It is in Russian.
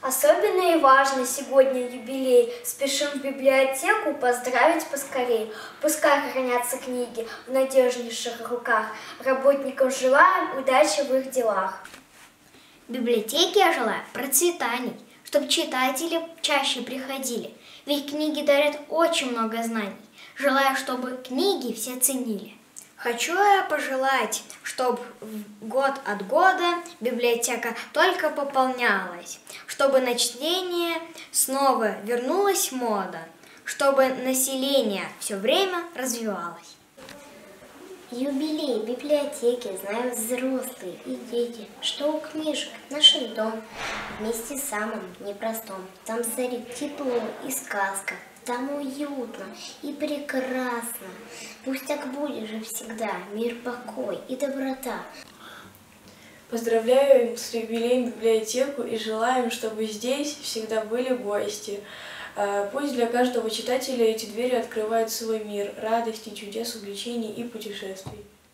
Особенно и важно сегодня юбилей. Спешим в библиотеку поздравить поскорей. Пускай хранятся книги в надежнейших руках. Работникам желаем удачи в их делах. В библиотеке я желаю процветаний, чтобы читатели чаще приходили. Ведь книги дарят очень много знаний. Желаю, чтобы книги все ценили. Хочу я пожелать, чтобы год от года библиотека только пополнялась, чтобы на чтение снова вернулась мода, чтобы население все время развивалось. Юбилей библиотеки знают взрослые и дети, что у книжек наших дом вместе самым непростом. Там царит тепло и сказка, там уютно и прекрасно. Пусть так будет же всегда, мир, покой и доброта. Поздравляю с юбилеем библиотеку и желаем, чтобы здесь всегда были гости. Пусть для каждого читателя эти двери открывают свой мир радости, чудес, увлечений и путешествий.